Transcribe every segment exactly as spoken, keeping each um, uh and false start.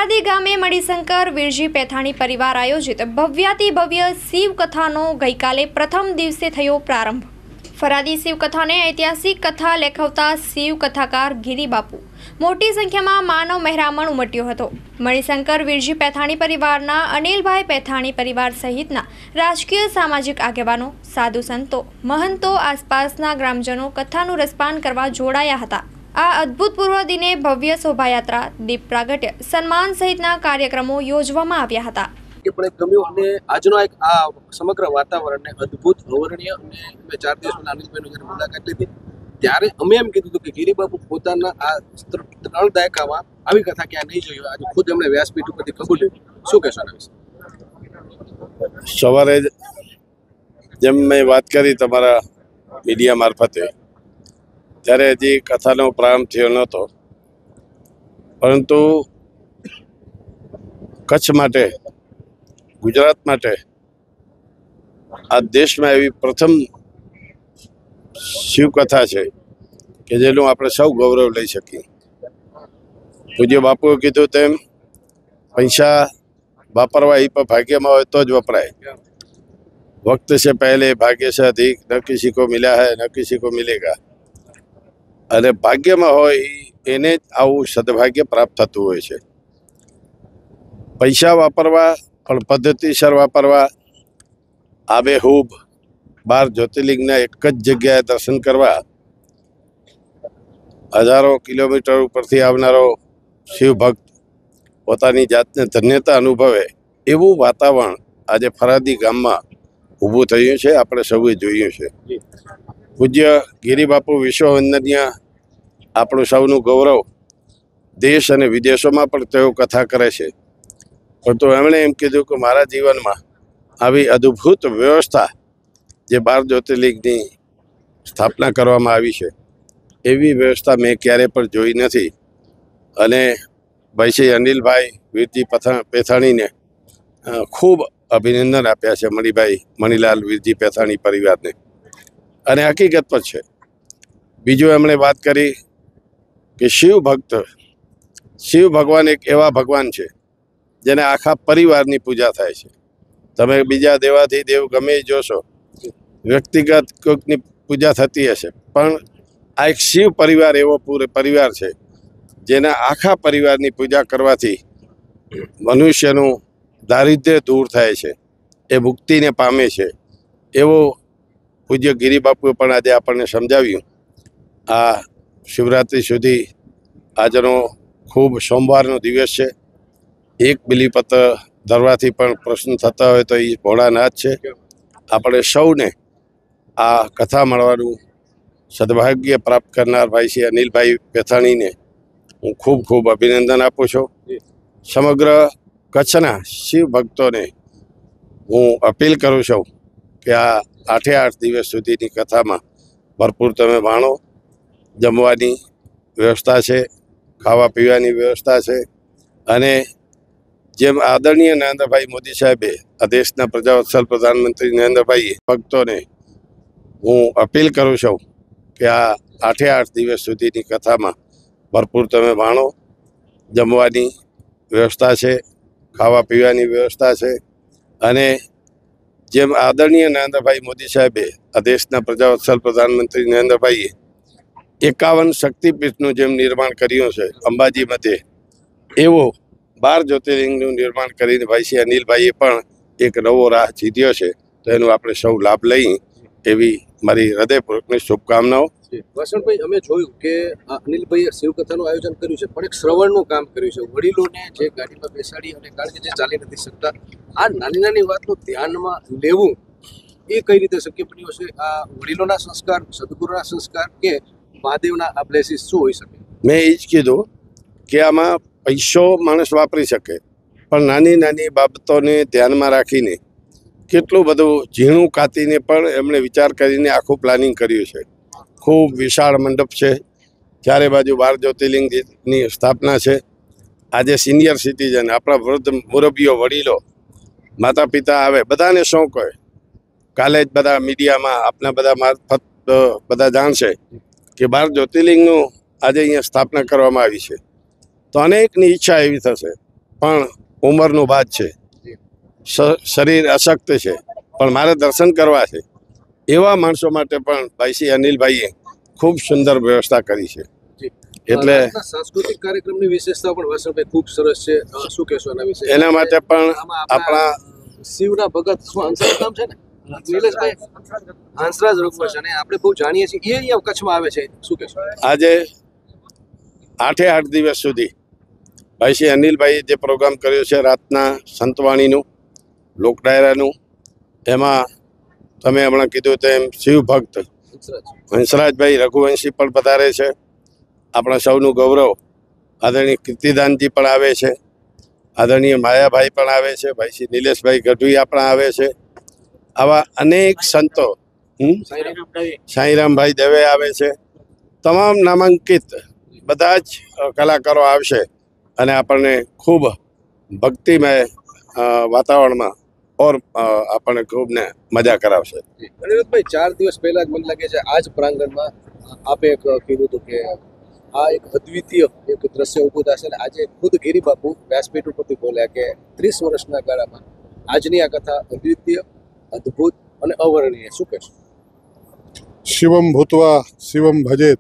ફરાદી ગામે મણિશંકર વીરજી પેથાણી પરિવાર આયોજિત ભવ્યાતિ ભવ્ય શિવકથાનો ગઈકાલે પ્રથમ દિવસે થયો પ્રારંભ। ફરાદી શિવકથાને ઐતિહાસિક કથા લેખવતા શિવ કથાકાર ગિરિબાપુ મોટી સંખ્યામાં માનવ મહેરામણ ઉમટ્યો હતો। મણિશંકર વીરજી પેથાણી પરિવારના અનિલભાઈ પેથાણી પરિવાર સહિતના રાજકીય સામાજિક આગેવાનો, સાધુ સંતો, મહંતો, આસપાસના ગ્રામજનો કથાનું રસપાન કરવા જોડાયા હતા। આ અદ્ભુતપૂર્વ દિને ભવ્ય શોભાયાત્રા, દીપ પ્રાગટ્ય, સન્માન સહિતના કાર્યક્રમો યોજવામાં આવ્યા હતા। પણ ગમ્યું અને આજનો એક આ સમગ્ર વાતાવરણને અદ્ભુત, અવર્ણનીય અને મેં ચાર દિવસ પહેલા અનિલભાઈની જ્યારે મુલાકાત લીધી ત્યારે અમે એમ કીધું હતું કે ગિરિબાપુ પોતાના આ ત્રણ દાયકામાં આવી કથા ક્યાં નહીં જોઈ। આજે ખુદ એમણે વ્યાસપીઠ ઉપરથી કબૂલ્યું। શું કહેશો આના વિશે? સવારે જેમ મેં વાત કરી તમારા મીડિયા મારફતે, ત્યારે હજી કથાનો પ્રારંભ થયો નહોતો, પરંતુ કચ્છ માટે, ગુજરાત માટે, આ દેશમાં એવી પ્રથમ શિવકથા છે કે જેનું આપણે સૌ ગૌરવ લઈ શકીએ। પૂજ્ય બાપુએ કીધું તેમ પૈસા વાપરવા એ પણ ભાગ્યમાં હોય તો જ વપરાય। વક્ત से पहले भाग्य से अधिक न किसी को मिला है न किसी को मिलेगा। અને ભાગ્યમાં હોય એને જ આવું સદભાગ્ય પ્રાપ્ત થતું હોય છે। પૈસા વાપરવા પણ પદ્ધતિસર વાપરવા, આબેહૂબ બાર જ્યોતિર્લિંગના એક જ જગ્યાએ દર્શન કરવા, હજારો કિલોમીટર ઉપરથી આવનારો શિવભક્ત પોતાની જાતને ધન્યતા અનુભવે એવું વાતાવરણ આજે ફરાદી ગામમાં ઊભું થયું છે। આપણે સૌએ જોયું છે। પૂજ્ય ગિરિબાપુ વિશ્વવંદનીય, આપણું સૌનું ગૌરવ, દેશ અને વિદેશોમાં પણ તેઓ કથા કરે છે। પરંતુ એમણે એમ કીધું કે મારા જીવનમાં આવી અદ્ભુત વ્યવસ્થા જે બાર જ્યોતિર્લિંગની સ્થાપના કરવામાં આવી છે એવી વ્યવસ્થા મેં ક્યારે પણ જોઈ નથી। અને ભાઈ શ્રી અનિલભાઈ વીરજી પેથાણીને ખૂબ અભિનંદન આપ્યા છે, મણિભાઈ મણિલાલ વીરજી પેથાણી પરિવારને, અને હકીકત પર છે। બીજું એમણે વાત કરી કે શિવ ભક્ત, શિવ ભગવાન એક એવા ભગવાન છે જેને આખા પરિવારની પૂજા થાય છે। તમે બીજા દેવાથી દેવ ગમે એ જોશો, વ્યક્તિગત કોઈકની પૂજા થતી હશે, પણ આ એક શિવ પરિવાર એવો પૂરો પરિવાર છે જેના આખા પરિવારની પૂજા કરવાથી મનુષ્યનું દારિદ્ર્ય દૂર થાય છે, એ મુક્તિને પામે છે। એવો પૂજ્ય ગિરિબાપુએ પણ આજે આપણને સમજાવ્યું। આ શિવરાત્રિ સુધી આજનો ખૂબ સોમવારનો દિવસ છે। એક બિલીપત્ર ધરવાથી પણ પ્રશ્ન થતા હોય તો એ ભોળાનાથ છે। આપણે સૌને આ કથા મળવાનું સદભાગ્ય પ્રાપ્ત કરનાર ભાઈ શ્રી અનિલભાઈ પેથાણીને હું ખૂબ ખૂબ અભિનંદન આપું છું। સમગ્ર કચ્છના શિવ ભક્તોને હું અપીલ કરું છું કે આ આઠે આઠ દિવસ સુધીની કથામાં ભરપૂર તમે માણો। જમવાની વ્યવસ્થા છે, ખાવા પીવાની વ્યવસ્થા છે, અને જેમ આદરણીય નરેન્દ્રભાઈ મોદી સાહેબે, આ દેશના પ્રજાવત્સલ પ્રધાનમંત્રી નરેન્દ્રભાઈએ ભક્તોને હું અપીલ કરું છું કે આ આઠે આઠ દિવસ સુધીની કથામાં ભરપૂર તમે માણો। જમવાની વ્યવસ્થા છે, ખાવા પીવાની વ્યવસ્થા છે, અને જેમ આદરણીય નરેન્દ્રભાઈ મોદી સાહેબે, આ દેશના પ્રજાવત્સલ પ્રધાનમંત્રી નરેન્દ્રભાઈએ એકાવન શક્તિપીઠનું જેમ નિર્માણ કર્યું છે અંબાજી મધ્યે, એવો બાર જ્યોતિર્લિંગનું નિર્માણ કરીને ભાઈ શ્રી અનિલભાઈએ પણ એક નવો રાહ ચીધ્યો છે। તો એનો આપણે સૌ લાભ લઈ એવી મારી હૃદયપૂર્વકની શુભકામનાઓ। વસંતભાઈ, અમે જોયું કે અનિલભાઈએ શિવકથાનું આયોજન કર્યું છે, પણ એક શ્રવણનું કામ કર્યું છે। વડીલોને જે ગાડીમાં બેસાડી, અને કારણ કે જે ચાલી નથી શકતા, આ નાની નાની વાતનું ધ્યાનમાં લેવું એ કઈ રીતે શક્ય બન્યું છે? આ વડીલોના સંસ્કાર, સદગુરુના સંસ્કાર, કે મહાદેવના આ બ્લેસીસ શું હોઈ શકે? મેં એ જ કીધું કે આમાં પૈસો માણસ વાપરી શકે, પણ નાની નાની બાબતોને ધ્યાનમાં રાખીને કેટલું બધું ઝીણું કાતીને પણ એમણે વિચાર કરીને આખું પ્લાનિંગ કર્યું છે। ખૂબ વિશાળ મંડપ છે, ચારે બાજુ બાર જ્યોતિર્લિંગની સ્થાપના છે। આજે સિનિયર સિટીઝન, આપણા વૃદ્ધ મુરબ્બીઓ, વડીલો, માતા પિતા આવે, બધાને શોખ હોય। કાલે જ બધા મીડિયામાં આપના બધા મારફત બધા જાણશે કે બાર જ્યોતિર્લિંગનું આજે અહીંયા સ્થાપના કરવામાં આવી છે। તો અનેકની ઈચ્છા એવી થશે, પણ ઉંમરનું બાદ છે, શ- શરીર અશક્ત છે, પણ મારે દર્શન કરવા છે, એવા માણસો માટે પણ ભાઈ શ્રી અનિલભાઈએ ખૂબ સુંદર વ્યવસ્થા કરી છે. એટલે રાજના સાંસ્કૃતિક કાર્યક્રમની વિશેષતા પણ વાસણભાઈ ખૂબ સરસ છે. અ, શું કહેશો એના વિશે? એના માટે પણ આમાં આપણા શિવના ભગત શું હંસરાજ નામ છે ને નિલેશભાઈ હંસરાજ રઘુવંશ છે અને આપણે બહુ જાણીએ છીએ એ અહીંયા કચ્છમાં આવે છે. શું કહેશો? આજે આઠે આઠ દિવસ સુધી ભાઈ શ્રી અનિલભાઈએ જે પ્રોગ્રામ કર્યો છે રાતના સંતવાણીનું, લોક ડાયરાનું, એમાં તમે હમણાં કીધું તેમ શિવ ભક્ત હંસરાજ હંસરાજભાઈ રઘુવંશી પણ પધારે છે. આપણા સૌનું ગૌરવ આદરણીય કીર્તિદાનજી પણ આવે છે, આદરણીય માયાભાઈ પણ આવે છે, ભાઈ શ્રી નિલેશભાઈ ગઢવી પણ આવે છે. આવા અનેક સંતો, હમ? સાંઈરામભાઈ દવે આવે છે. તમામ નામાંકિત બધા જ અ, કલાકારો આવશે અને આપણને ખૂબ ભક્તિમય અ, વાતાવરણમાં ઓર અ, આપણને ખૂબ ને મજા કરાવશે. અનિરુદ્ધભાઈ, ચાર દિવસ પહેલા જ મને લાગે છે આ જ પ્રાંગણમાં આપે એક કીધું હતું કે આ એક અદ્વિતીય એક દ્રશ્ય ઊભું થશે અને આજે ખુદ ગિરી બાપુ વ્યાસપીઠ ઉપરથી બોલ્યા કે ત્રીસ વર્ષના ગાળામાં આજની આ કથા અદ્વિતીય, અદ્ભુત અને અવર્ણનીય. શું કહેશો? શિવમ ભૂતવા શિવમ ભજેત.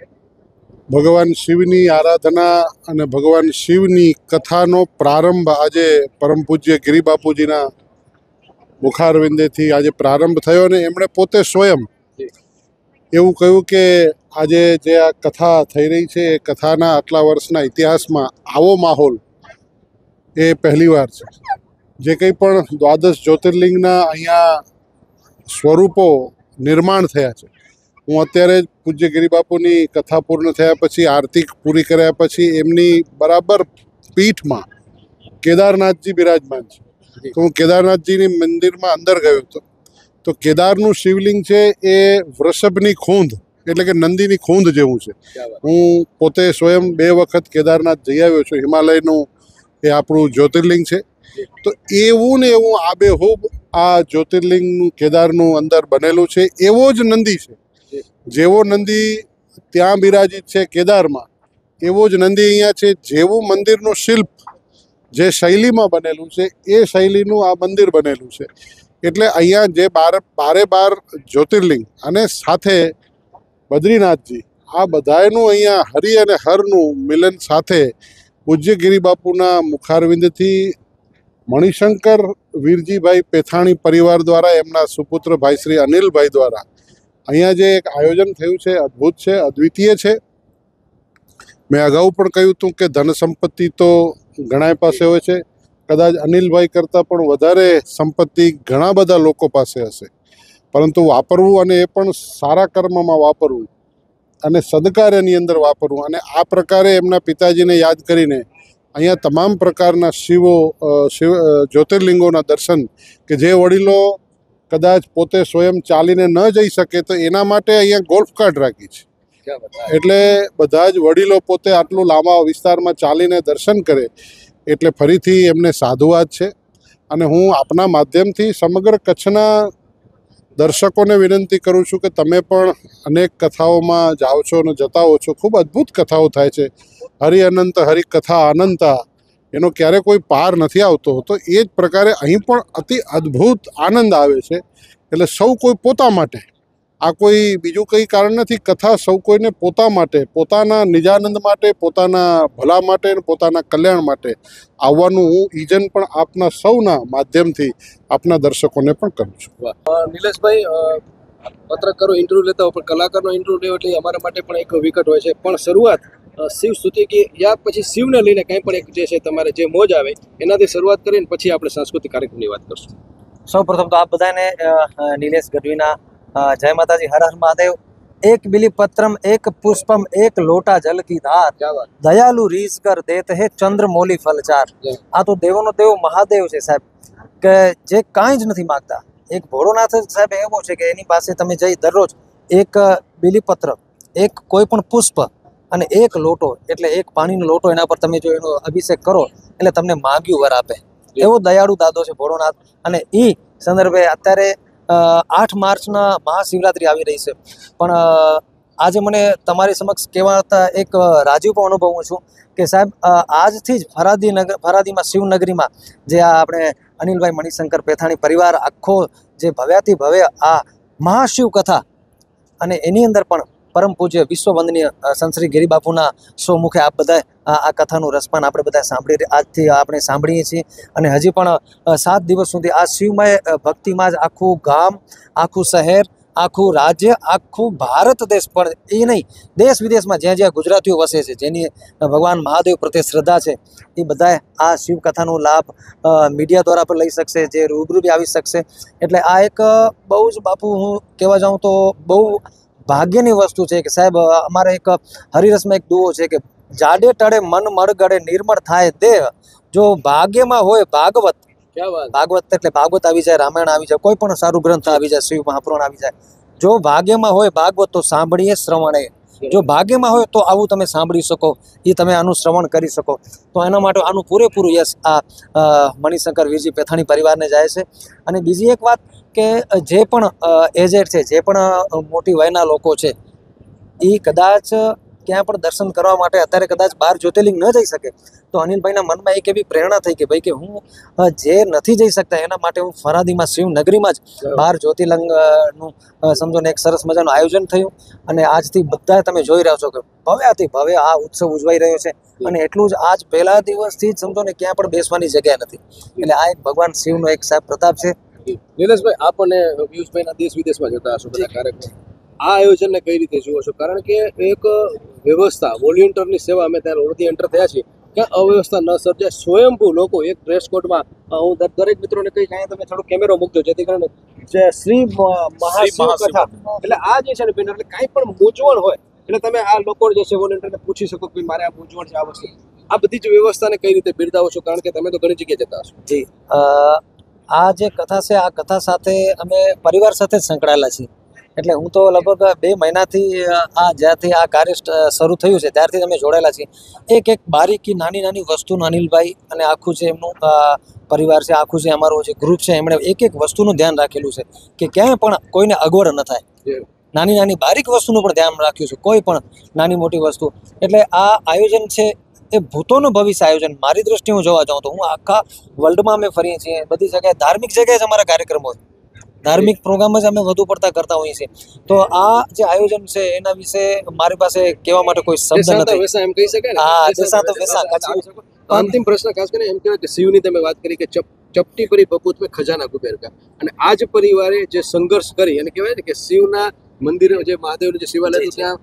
ભગવાન શિવની આરાધના અને ભગવાન શિવની કથાનો પ્રારંભ આજે પરમ પૂજ્ય ગિરી બાપુજીના મુખારવિંદેથી આજે પ્રારંભ થયો અને એમણે પોતે સ્વયં એવું કહ્યું કે આજે જે આ કથા થઈ રહી છે એ કથાના આટલા વર્ષના ઇતિહાસમાં આવો માહોલ એ પહેલીવાર છે. જે કંઈ પણ દ્વાદશ જ્યોતિર્લિંગના અહીંયા સ્વરૂપો નિર્માણ થયા છે, હું અત્યારે જ પૂજ્ય ગિરી બાપુની કથા પૂર્ણ થયા પછી, આરતી પૂરી કર્યા પછી એમની બરાબર પીઠમાં કેદારનાથજી બિરાજમાન છે. તો હું કેદારનાથજીની મંદિરમાં અંદર ગયો હતો તો કેદારનું શિવલિંગ છે એ વૃષભની ખૂંધ એટલે કે નંદીની ખૂંધ જેવું છે. હું પોતે સ્વયં બે વખત કેદારનાથ જઈ આવ્યો છું. હિમાલયનું એ આપણું જ્યોતિર્લિંગ છે. તો એવું ને એવું આબેહૂબ આ જ્યોતિર્લિંગનું કેદારનું અંદર બનેલું છે. એવો જ નંદી છે, જેવો નંદી ત્યાં બિરાજિત છે કેદારમાં, એવો જ નંદી અહીંયા છે. જેવું મંદિરનું શિલ્પ જે શૈલીમાં બનેલું છે એ શૈલીનું આ મંદિર બનેલું છે. એટલે અહીંયા જે બાર બારે બાર જ્યોતિર્લિંગ અને સાથે બદ્રીનાથજી, આ બધાયનું અહીંયા હરિ અને હરનું મિલન સાથે પૂજ્ય ગિરી બાપુના મુખારવિંદથી મણિશંકર વીરજીભાઈ પેથાણી પરિવાર દ્વારા એમના સુપુત્ર ભાઈ શ્રી અનિલભાઈ દ્વારા અહીંયા જે એક આયોજન થયું છે અદ્ભુત છે, અદ્વિતીય છે. મેં અગાઉ પણ કહ્યું હતું કે ધન સંપત્તિ તો ઘણા પાસે હોય છે, કદાચ અનિલભાઈ કરતાં પણ વધારે સંપત્તિ ઘણા બધા લોકો પાસે હશે, પરંતુ વાપરવું અને એ પણ સારા કર્મમાં વાપરવું અને સદકાર્યની અંદર વાપરવું અને આ પ્રકારે એમના પિતાજીને યાદ કરીને અહીંયા તમામ પ્રકારના શિવો શિવ જ્યોતિર્લિંગોના દર્શન કે જે વડીલો કદાચ પોતે સ્વયં ચાલીને ન જઈ શકે તો એના માટે અહીંયા ગોલ્ફ કાર્ટ રાખી છે. એટલે બધા જ વડીલો પોતે આટલું લાંબા વિસ્તારમાં ચાલીને દર્શન કરે એટલે ફરીથી એમને સાધુવાદ છે. અને હું આપના માધ્યમથી સમગ્ર કચ્છના દર્શકોને વિનંતી કરું છું કે તમે પણ અનેક કથાઓમાં જાઓ છો અને જતા હો છો. ખૂબ અદ્ભુત કથાઓ થાય છે. હરિ અનંત હરિ કથા અનંતા, એનો ક્યારે કોઈ પાર નથી આવતો. તો એ જ પ્રકારે અહીં પણ અતિ અદ્ભુત આનંદ આવે છે. એટલે સૌ કોઈ પોતા માટે, આ કોઈ બીજું કંઈ કારણ નથી. કથા સૌ કોઈને પોતા માટે, પોતાના નિજાનંદ માટે, પોતાના ભલા માટે અને પોતાના કલ્યાણ માટે આવવાનું હું ઈજન પણ આપના સૌના માધ્યમથી આપના દર્શકોને પણ કરું છું. નિલેશભાઈ, પત્રકારો ઇન્ટરવ્યુ લેતા હોય પણ કલાકારનો ઇન્ટરવ્યુ લેવો એટલે અમારા માટે પણ એક વિકટ હોય છે. પણ શરૂઆત શિવ સ્તુતિ કે યા પછી શિવને લઈને કંઈ પણ એક જે છે તમારે જે મોજ આવે એનાથી શરૂઆત કરીને પછી આપણે સાંસ્કૃતિક કાર્યક્રમની વાત કરશું. સૌ પ્રથમ તો આપ બધાને નિલેશ ગઢવીના જય માતાજી, હર હર મહાદેવ. એક બિલી પત્રમ એક પુષ્પમ એક લોટા જલ કી ધાર, દયાલુ રીસ કર દેત હે ચંદ્ર મોલી ફલચાર. આ તો દેવોનો દેવ મહાદેવ છે સાહેબ, કે જે કાંઈ જ નથી માગતા. એક ભોળોનાથ સાહેબ એવો છે કે એની પાસે તમે જઈ દરરોજ એક બિલીપત્ર, એક કોઈ પણ પુષ્પ અને એક લોટો એટલે એક પાણીનો લોટો એના પર તમે જો એનો અભિષેક કરો એટલે તમને માગ્યું વર આપે. એવો દયાળુ દાદો છે ભોળોનાથ. અને એ સંદર્ભે અત્યારે આઠ માર્ચના મહાશિવરાત્રિ આવી રહી છે, પણ આજે મને તમારી સમક્ષ કહેવાતા એક રાજીવ પણ અનુભવું છું કે સાહેબ આજથી જ ફરાદી નગર ફરાદીમાં શિવનગરીમાં જે આ આપણે અનિલભાઈ મણિશંકર પેથાણી પરિવાર આખો જે ભવ્યાથી ભવ્ય આ મહાશિવ કથા અને એની અંદર પણ પરમ પૂજ્ય વિશ્વવંદનીય સંત શ્રી ગિરિબાપુના સો મુખે આપ બધા આ કથાનું રસપાન આપણે બધા સાંભળી આજથી આપણે સાંભળીએ છીએ અને હજી પણ સાત દિવસ સુધી આ શિવમય ભક્તિમાં જ આખું ગામ આખું શહેર આખું રાજ્ય આખું ભારત દેશ પણ એ નહીં દેશ વિદેશમાં જ્યાં જ્યાં ગુજરાતીઓ વસે છે જેની ભગવાન મહાદેવ પ્રત્યે શ્રદ્ધા છે એ બધાએ આ શિવકથાનો લાભ મીડિયા દ્વારા પણ લઈ શકશે જે રૂબરૂ બી આવી શકશે એટલે આ એક બહુ જ બાપુ હું કહેવા જાઉં તો બહુ ભાગ્યની વસ્તુ છે કે સાહેબ અમારે એક હરિરસમાં એક દુઓ છે કે જાડે ટળે મન મળગળે નિર્મળ થાય દેહ જો ભાગ્યમાં હોય ભાગવત ભાગવત એટલે ભાગવત આવી જાય રામાયણ આવી જાય કોઈ પણ સારું ગ્રંથ આવી જાય શિવ મહાપુરાણ આવી જાય જો ભાગ્યમાં હોય ભાગવત તો સાંભળીએ શ્રવણે જો ભાગ્યમાં હોય તો આવું તમે સાંભળી શકો એ તમે આનું શ્રવણ કરી શકો તો એના માટે આનું પૂરેપૂરું યશ આ મણિશંકર વીરજી પેથાણી પરિવારને જાય છે અને બીજી એક વાત કે જે પણ એજેડ છે જે પણ મોટી વયના લોકો છે એ કદાચ ક્યાં પણ દર્શન કરવા માટે અત્યારે કદાચ બાર જ્યોતિર્લિંગ ન જઈ શકે તો અનિલભાઈના મનમાં એક એવી પ્રેરણા થઈ કે ભાઈ કે હું જે નથી જઈ શકતા એના માટે હું ફરાદીમાં શિવનગરીમાં જ બાર જ્યોતિર્લિંગનું સમજો ને એક સરસ મજાનું આયોજન થયું અને આજથી બધા તમે જોઈ રહ્યા છો કે ભવ્યાથી ભવ્ય આ ઉત્સવ ઉજવાઈ રહ્યો છે અને એટલું જ આજ પહેલા દિવસથી જ સમજો ને ક્યાં પણ બેસવાની જગ્યા નથી એટલે આ એક ભગવાન શિવનો એક સાહેબ પ્રતાપ છે. નિલેશભાઈ આપણને પિયુષભાઈના દેશ વિદેશમાં જતા હશો બધા કાર્યક્રમ આ આયોજનને કઈ રીતે જુઓ છો કારણ કે એક વ્યવસ્થા વોલેન્ટિયરની સેવા અમે ત્યારે ઓળખી એન્ટર થયા છીએ કે અવ્યવસ્થા ન સર્જાય સ્વયંભૂ લોકો એક ડ્રેસ કોડમાં હું દરેક મિત્રોને કહીશ અહીંયા તમે થોડો કેમેરો મૂકજો જેથી કરીને જે શ્રી મહાશિવ કથા એટલે આ જે છે ને બેનર એટલે કાંઈ પણ મૂંઝવણ હોય એટલે તમે આ લોકો જે છે વોલેન્ટિયરને પૂછી શકો કે મારે આ મૂંઝવણ છે આ વસ્તુ આ બધી જ વ્યવસ્થાને કઈ રીતે બિરદાવો છો કારણ કે તમે તો ઘણી જગ્યાએ જતા હશો. જી આ જે કથા છે આ કથા સાથે અમે પરિવાર સાથે જ સંકળાયેલા છીએ એટલે હું તો લગભગ બે મહિનાથી આ જ્યારથી આ કાર્ય શરૂ થયું છે ત્યારથી અમે જોડાયેલા છીએ. એક એક બારીકી નાની નાની વસ્તુનું અનિલભાઈ અને આખું જે એમનું પરિવાર છે આખું જે અમારું જે ગ્રુપ છે એમણે એક એક વસ્તુનું ધ્યાન રાખેલું છે કે ક્યાંય પણ કોઈને અગવડ ન થાય નાની નાની બારીક વસ્તુનું પણ ધ્યાન રાખ્યું છે કોઈ પણ નાની મોટી વસ્તુ એટલે આ આયોજન છે એ ભૂતોનું ભવિષ્ય આયોજન મારી દ્રષ્ટિએ હું જોવા જાઉં તો હું આખા વર્લ્ડમાં અમે ફરીએ છીએ બધી જગ્યાએ ધાર્મિક જગ્યાએ જ અમારા કાર્યક્રમો હોય ધાર્મિક પ્રોગ્રામ જ અમે વધુ પડતા કરતા હોઈએ છીએ તો આ જે આયોજન છે એના વિશે મારી પાસે કહેવા માટે કોઈ શબ્દ નથી. એમ કહી શકાય હા જેસા તો વેસા. અંતિમ પ્રશ્ન ખાસ કરીને એમ કહેવાય કે શિવની તમે વાત કરી કે ચપટી પરી બપૂત મેં ખજાના કુબેર કા અને આ જ પરિવારે જે સંઘર્ષ કરી અને કહેવાય ને કે શિવના મંદિર જે મહાદેવનું જે શિવાલય ત્યાં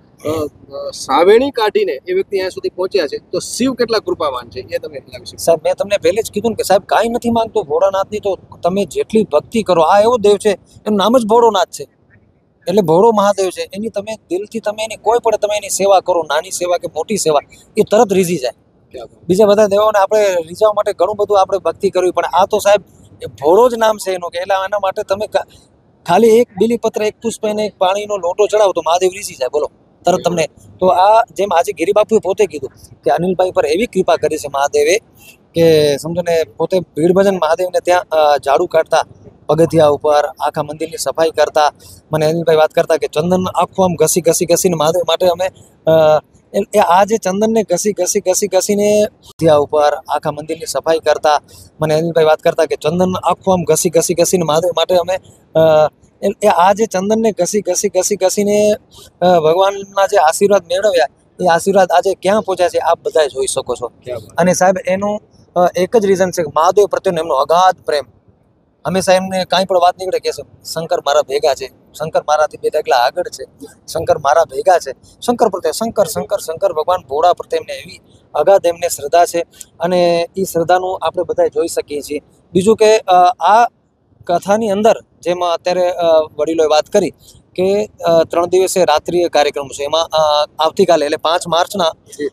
સાવેણી કાઢીને એ વ્યક્તિ અહીંયા સુધી પહોંચ્યા છે તો શિવ કેટલા કૃપાવાન છે એ તમે સાહેબ મેં તમને પહેલે જ કીધું ને કે સાહેબ કાંઈ નથી માંગતો ભોળાનાથની તો તમે જેટલી ભક્તિ કરો આ એવો દેવ છે એનું નામ જ ભોળોનાથ છે એટલે ભોળો મહાદેવ છે એની તમે દિલથી તમે એની કોઈ પણ તમે એની સેવા કરો નાની સેવા કે મોટી સેવા એ તરત રીઝી જાય. બીજા બધા દેવોને આપણે રીઝવવા માટે ઘણું બધું આપણે ભક્તિ કરવી પણ આ તો સાહેબ ભોળો જ નામ છે એનું કે એટલે એના માટે તમે ખાલી એક બીલીપત્ર એક પુષ્પ એને એક પાણીનો લોટો ચડાવો તો મહાદેવ રીઝી જાય બોલો તરત તમને. તો આ જેમ આજે ગિરિબાપુએ પોતે કીધું કે અનિલભાઈ પર એવી કૃપા કરી છે મહાદેવે કે સમજો ને પોતે ભીડ ભજન મહાદેવને ત્યાં ઝાડુ કાઢતા પગથિયા ઉપર આખા મંદિરની સફાઈ કરતા મને અનિલભાઈ વાત કરતા કે ચંદન આખું આમ ઘસી ઘસી ઘસીને મહાદેવ માટે અમે એ આ જે ચંદનને ઘસી ઘસી ઘસી ઘસીને ત્યાં ઉપર આખા મંદિરની સફાઈ કરતા મને અનિલભાઈ વાત કરતા કે ચંદન આખું આમ ઘસી ઘસી ઘસીને મહાદેવ માટે અમે એ આ જે ચંદનને ઘસી ઘસી ઘસી ઘસીને ભગવાનના જે આશીર્વાદ મેળવ્યા એ આશીર્વાદ આજે ક્યાં પહોંચ્યા છે આપ બધા જોઈ શકો છો. અને સાહેબ એનું એક જ રીઝન છે કે મહાદેવ પ્રત્યેનો એમનો અગાધ પ્રેમ હંમેશા એમને કાંઈ પણ વાત નીકળે કે શંકર મારા ભેગા છે શંકર મારાથી બે ડગલા આગળ છે શંકર મારા ભેગા છે શંકર પ્રત્યે શંકર શંકર શંકર ભગવાન ભોળા પ્રત્યે એમને એવી અગાધ એમને શ્રદ્ધા છે અને એ શ્રદ્ધાનું આપણે બધા જોઈ શકીએ છીએ. બીજું કે આ કથાની અંદર જેમાં અત્યારે વડીલોએ વાત કરી કે ત્રણ દિવસે રાત્રિય કાર્યક્રમ છે એમાં આવતીકાલે એટલે પાંચ માર્ચના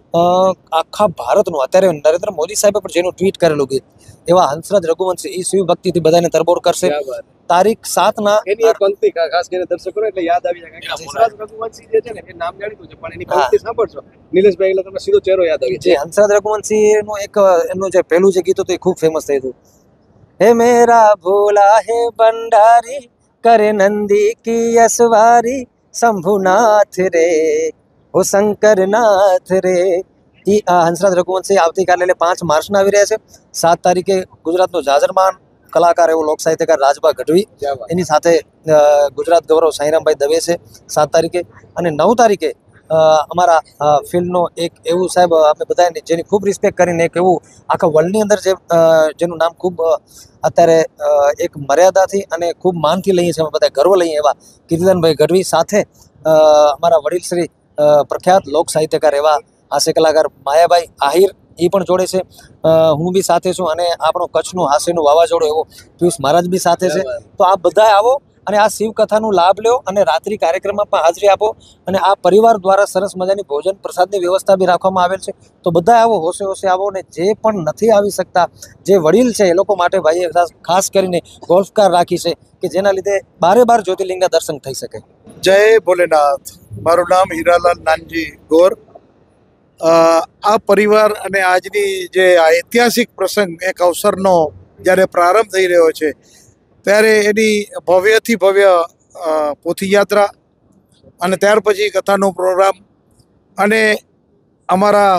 આખા ભારતનું અત્યારે નરેન્દ્ર મોદી સાહેબે પણ જેનું ટ્વીટ કરેલું ગીત એવા હંસરાજ રઘુવંશી એ શિવ ભક્તિથી બધાને તરબોળ કરશે. તારીખ સાતના એની એક પંક્તિ ખાસ કરીને દર્શકોને એટલે યાદ આવી જાય કે હંસરાજ રઘુવંશી જે છે ને એ નામ જાણીતું છે પણ એની પંક્તિ સાંભળજો નિલેશભાઈ એટલે તમને સીધો ચહેરો યાદ આવી જાય. હંસરાજ રઘુવંશી નું એક એમનું જે પહેલું જે ગીત હતું એ ખૂબ ફેમસ થયું હતું. હે મેરા ભોલા હે ભંડારી કરે નંદી કી અસવારી શંભુનાથ રે હો શંકરનાથ રે। એ હંસરાજ રઘુવંશી આવતીકાલે એટલે પાંચ માર્ચના આવી રહ્યા છે। સાત તારીખે ગુજરાતનો જાજરમાન કલાકાર એવો લોક સાહિત્યકાર રાજભા ગઢવી એની સાથે ગુજરાત ગૌરવ સાંઈરામભાઈ દવે છે સાત તારીખે। અને નવ તારીખે અમારા ફિલ્મનો એક એવું સાહેબ અમે બધાને જેની ખૂબ રિસ્પેક્ટ કરીને એક એવું આખા વર્લ્ડની અંદર જે જેનું નામ ખૂબ અત્યારે એક મર્યાદાથી અને ખૂબ માનથી લઈએ છીએ અમે બધા ગર્વ લઈએ એવા કીર્તિદાનભાઈ ગઢવી સાથે અમારા વડીલ શ્રી પ્રખ્યાત લોક સાહિત્યકાર એવા હાસ્ય કલાકાર માયાભાઈ આહિર એ પણ જોડે છે। હું બી સાથે છું અને આપણો કચ્છનું હાસ્યનું વાવાઝોડું એવો પિયુષ મહારાજ બી સાથે છે। તો આ બધા આવો અને આ શિવકથાનું લાભ લ્યો અને રાત્રિ કાર્યક્રમમાં પણ હાજરી આપો। અને આ પરિવાર દ્વારા સરસ મજાની ભોજન પ્રસાદની વ્યવસ્થા બી રાખવામાં આવેલ છે। તો બધા આવો, હોશે હોશે આવો। અને જે પણ નથી આવી શકતા, જે વડીલ છે એ લોકો માટે ભાઈએ ખાસ કરીને ગોલ્ફ કાર રાખી છે કે જેના લીધે બારે બાર જ્યોતિર્લિંગના દર્શન થઈ શકે। જય ભોલેનાથ। મારું નામ હીરાલાલ નાનજી ગોર। આ પરિવાર અને આજની જે ઐતિહાસિક પ્રસંગ એક અવસરનો જ્યારે પ્રારંભ થઈ રહ્યો છે ત્યારે એની ભવ્યથી ભવ્ય પોથીયાત્રા અને ત્યાર પછી કથાનો પ્રોગ્રામ અને અમારા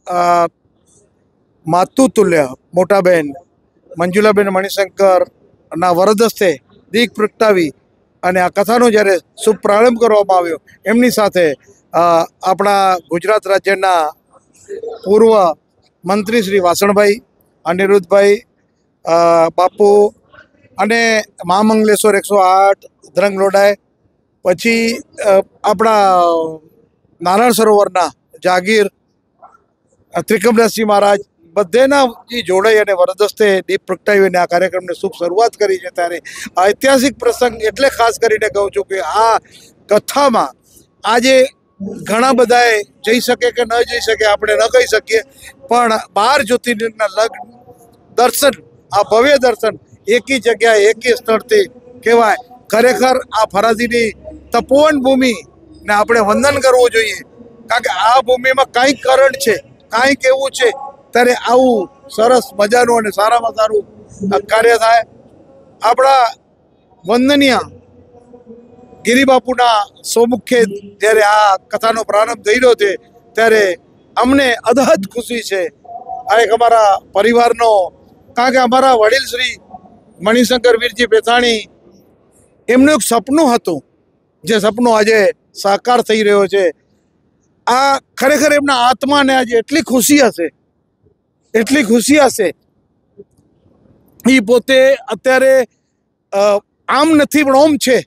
માતુતુલ્ય મોટાબેન મંજુલાબેન મણિશંકરના વરદસ્તે દીપ પ્રગટાવી અને આ કથાનો જ્યારે શુભ પ્રારંભ કરવામાં આવ્યો એમની સાથે આપણા ગુજરાત રાજ્યના પૂર્વ મંત્રી શ્રી વાસણભાઈ, અનિરુદ્ધભાઈ બાપુ અને મહામંગલેશ્વર એકસો આઠ ધ્રંગ લોડાય, પછી આપણા નારાયણ સરોવરના જાગીર ત્રિકમદાસજી મહારાજ બધેના જે જોડાઈ અને વરદસ્તે દીપ પ્રગટાવીને આ કાર્યક્રમને શુભ શરૂઆત કરી છે। ત્યારે આ ઐતિહાસિક પ્રસંગ એટલે ખાસ કરીને કહું છું કે આ કથામાં આજે ઘણા બધાએ જઈ શકે કે ન જઈ શકે આપણે ન કહી શકીએ, પણ બાર જ્યોતિર્લિંગના લગ્ન દર્શન, આ ભવ્ય દર્શન એકી જગ્યાએ એકી સ્થળથી કહેવાય। ખરેખર આ ફરાદીની તપોવન ભૂમિને આપણે વંદન કરવું જોઈએ, કારણ કે આ ભૂમિમાં કાંઈક કરણ છે, કાંઈક એવું છે ત્યારે આવું સરસ મજાનું અને સારામાં સારું કાર્ય થાય। આપણા વંદનીય ગિરિબાપુના સોમુખે જ્યારે આ કથાનો પ્રારંભ થઈ રહ્યો છે ત્યારે અમને અદહદ ખુશી છે। આ એક અમારા પરિવારનો, કારણ કે અમારા વડીલ શ્રી મણિશંકર વીરજી પેથાણી એમનું એક સપનું હતું, જે સપનું આજે સાકાર થઈ રહ્યો છે। આ ખરેખર એમના આત્માને આજે એટલી ખુશી હશે, એટલી ખુશી હશે। એ પોતે અત્યારે આમ નથી પણ ઓમ છે,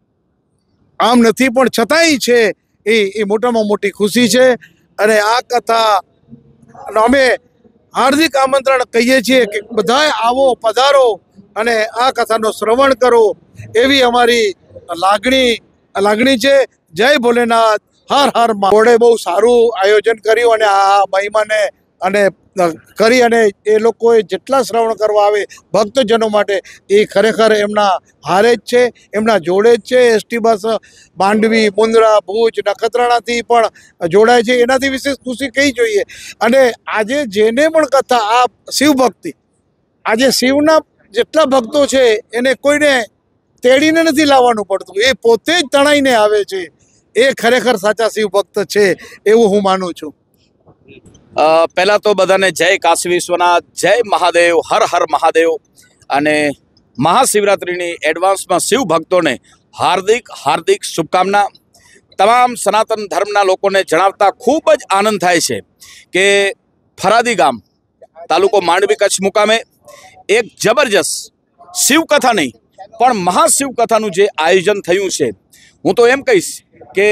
આમ નથી પણ છતાંય છે, એ એ મોટામાં મોટી ખુશી છે। અને આ કથા અમે હાર્દિક આમંત્રણ કહીએ છીએ કે બધાય આવો, પધારો અને આ કથાનો શ્રવણ કરો, એવી અમારી લાગણી લાગણી છે। જય ભોલેનાથ, હર હર મહાદેવ। બહુ સારું આયોજન કર્યું અને આ મહિમાને અને કરી અને એ લોકોએ જેટલા શ્રવણ કરવા આવે ભક્તજનો માટે એ ખરેખર એમના હારે જ છે, એમના જોડે જ છે। એસટી બસ માંડવી, મુંદ્રા, ભુજ, નખત્રાણાથી પણ જોડાય છે, એનાથી વિશેષ ખુશી કઈ જોઈએ। અને આજે જેને પણ કથા આ શિવ ભક્તિ, આજે શિવના જેટલા ભક્તો છે એને કોઈને તેડીને નથી લાવવાનું પડતું, એ પોતે જ તણાઈને આવે છે। એ ખરેખર સાચા શિવ ભક્ત છે એવું હું માનું છું। પહેલા તો બધાને જય કાશી વિશ્વનાથ, જય મહાદેવ, હર હર મહાદેવ। અને મહાશિવરાત્રિની એડવાન્સમાં શિવ ભક્તોને હાર્દિક હાર્દિક શુભકામના। તમામ સનાતન ધર્મના લોકોને જણાવતા ખૂબ જ આનંદ થાય છે કે ફરાદી ગામ, તાલુકો માંડવી, કચ્છ મુકામે એક જબરજસ્ત શિવકથા નહીં પણ મહાશિવકથાનું જે આયોજન થયું છે, હું તો એમ કહીશ કે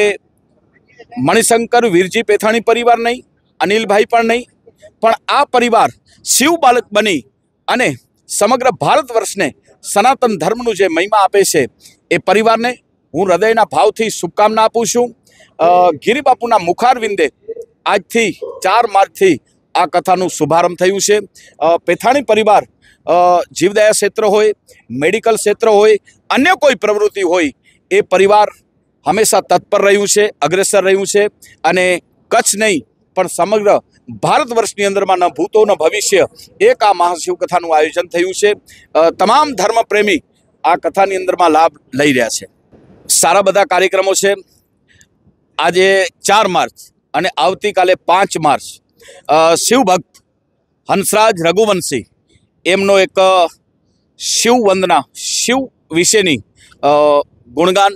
મણિશંકર વીરજી પેથાણી પરિવાર નહીં, અનિલભાઈ પણ નહીં, પણ આ પરિવાર શિવ બાલક બની અને સમગ્ર ભારત વર્ષને સનાતન ધર્મનું જે મહિમા આપે છે એ પરિવારને હું હૃદયના ભાવથી શુભકામના આપું છું। ગિરિબાપુના મુખારવિંદે આજથી ચાર માર્ચથી આ કથાનું શુભારંભ થયું છે। પેથાણી પરિવાર જીવદયા ક્ષેત્ર હોય, મેડિકલ ક્ષેત્ર હોય, અન્ય કોઈ પ્રવૃત્તિ હોય, એ પરિવાર હંમેશા તત્પર રહ્યું છે, અગ્રેસર રહ્યું છે। અને કચ્છ નહીં પણ સમગ્ર ભારત વર્ષની અંદરમાં ન ભૂતો ન ભવિષ્ય એક આ મહાશિવ કથાનું આયોજન થયું છે। તમામ ધર્મ પ્રેમી આ કથાની અંદરમાં લાભ લઈ રહ્યા છે। સારા બધા કાર્યક્રમો છે, આજે ચાર માર્ચ અને આવતીકાલે પાંચ માર્ચ શિવભક્ત હંસરાજ રઘુવંશી એમનો એક શિવ વંદના શિવ વિશેની ગુણગાન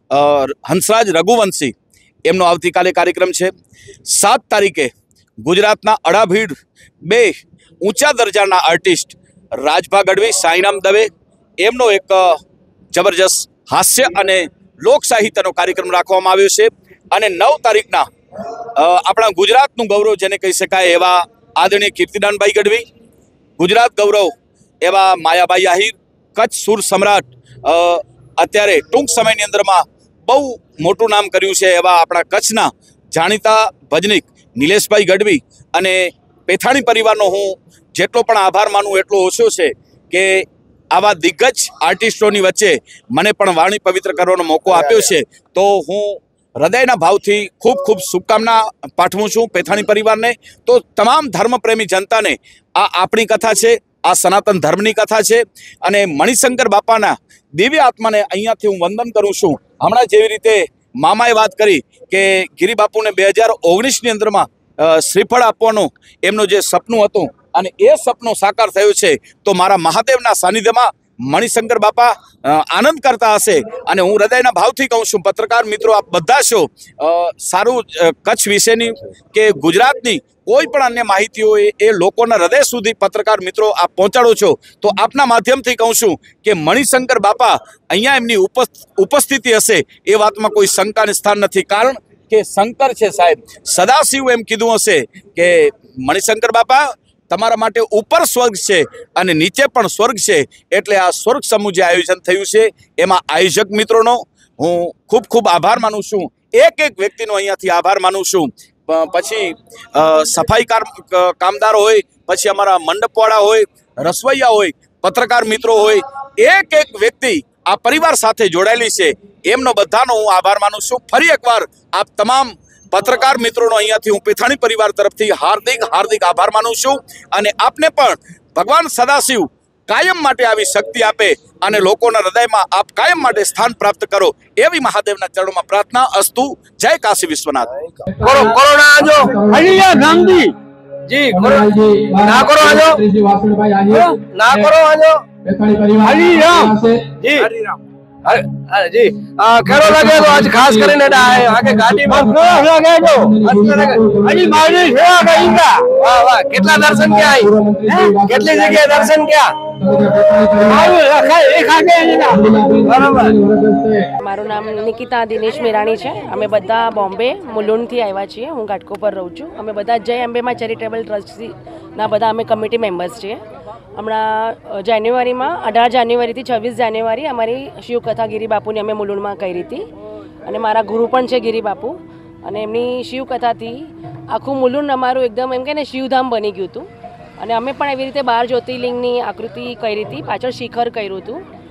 હંસરાજ રઘુવંશી એમનો આવતીકાલે કાર્યક્રમ છે. સાત તારીખે ગુજરાતના અડાભીડ બે ઊંચા દરજાના આર્ટિસ્ટ રાજભા ગઢવી, સાંઈરામ દવે એમનો એક જબરજસ્ત હાસ્ય અને લોક સાહિત્યનો કાર્યક્રમ રાખવામાં આવ્યો છે. અને નવ તારીખના આપણા ગુજરાતનું ગૌરવ જેને કહી શકાય એવા આદરણીય કીર્તિદાનભાઈ ગઢવી, ગુજરાત ગૌરવ એવા માયાભાઈ આહિર, કચ્છ સુર સમ્રાટ અત્યારે ટૂંક સમયની અંદરમાં બહુ મોટું નામ કર્યું છે એવા આપણા કચ્છના જાણીતા ભજનિક નિલેશભાઈ ગઢવી અને પેથાણી પરિવારનો હું જેટલો પણ આભાર માનું એટલો ઓછો છે કે આવા દિગ્ગજ આર્ટિસ્ટોની વચ્ચે મને પણ વાણી પવિત્ર કરવાનો મોકો આપ્યો છે. તો હું હૃદયના ભાવથી ખૂબ ખૂબ શુભકામના પાઠવું છું પેથાણી પરિવારને. તો તમામ ધર્મપ્રેમી જનતાને આ આપણી કથા છે, આ સનાતન ધર્મની કથા છે અને મણિશંકર બાપાના દિવ્ય આત્માને અહીંયાથી હું વંદન કરું છું. હમણાં જેવી રીતે મામાએ વાત કરી કે ગિરિબાપુને બે હજાર ઓગણીસની અંદરમાં શ્રીફળ આપવાનું એમનું જે સપનું હતું અને એ સપનું સાકાર થયું છે, તો મારા મહાદેવના સાનિધ્યમાં મણિશંકર બાપા આનંદ કરતા હશે. અને હું હૃદયના ભાવથી કહું છું, પત્રકાર મિત્રો આપ બધા છો, સારું કચ્છ વિશેની કે ગુજરાતની કોઈ પણ અન્ય માહિતી હોય એ લોકોના હૃદય સુધી પત્રકાર મિત્રો આપ પહોંચાડો છો. તો આપના માધ્યમથી કહું છું કે મણિશંકર બાપા અહીંયા એમની ઉપસ્થિતિ હશે એ વાતમાં કોઈ શંકાને સ્થાન નથી. કારણ કે શંકર છે સાહેબ, સદાશિવ એમ કીધું હશે કે મણિશંકર બાપા તમારા માટે ઉપર સ્વર્ગ છે અને નીચે પણ સ્વર્ગ છે. એટલે આ સ્વર્ગ સમૂહ જે આયોજન થયું છે એમાં આયોજક મિત્રોનો હું ખૂબ ખૂબ આભાર માનું છું. એક એક વ્યક્તિનો અહીંયાથી આભાર માનું છું. પછી સફાઈ કામદાર હોય, પછી અમારા મંડપવાળા હોય, રસોઈયા હોય, પત્રકાર મિત્રો હોય, એક એક વ્યક્તિ આ પરિવાર સાથે જોડાયેલી છે એમનો બધાનો હું આભાર માનું છું. ફરી એકવાર આપ તમામ પત્રકાર મિત્રોનો અહીંયાથી હું પેથાણી પરિવાર તરફથી હાર્દિક હાર્દિક આભાર માનું છું. અને આપને પણ ભગવાન સદાશિવ કાયમ માટે આવી શક્તિ આપે અને લોકોના હૃદયમાં આપ કાયમ માટે સ્થાન પ્રાપ્ત કરો એવી મહાદેવના ચરણોમાં પ્રાર્થના. અસ્તુ. જય કાશી વિશ્વનાથ. કરો કોરોના આજો હરિયા ગાંધી જી ના કરો આજો ના કરો આજો હરિરામ જી હરિરામ જી કેરો લાગે તો આજ ખાસ કરીને આગે ગાડીમાં કેરો લાગે તો હજી મારી સેવા કરીંગા. વાહ વાહ, કેટલા દર્શન ક્યાં આવી, કેટલી જગ્યાએ દર્શન ક્યાં મારું નામ નિકિતા દિનેશ મેરાણી છે. અમે બધા બોમ્બે મુલુંડથી આવ્યા છીએ. હું ઘાટકો પર રહું છું. અમે બધા જય અંબેમાં ચેરિટેબલ ટ્રસ્ટના બધા અમે કમિટી મેમ્બર્સ છીએ. હમણાં જાન્યુઆરીમાં અઢાર જાન્યુઆરીથી છવ્વીસ જાન્યુઆરી અમારી શિવકથા ગિરિબાપુની અમે મુલુંડમાં કરી હતી અને મારા ગુરુ પણ છે ગિરિબાપુ. અને એમની શિવકથાથી આખું મુલુંડ અમારું એકદમ એમ કે ને શિવધામ બની ગયું હતું. અને અમે પણ એવી રીતે બાર જ્યોતિર્લિંગની આકૃતિ કરી હતી, પાછળ શિખર કર્યું હતું.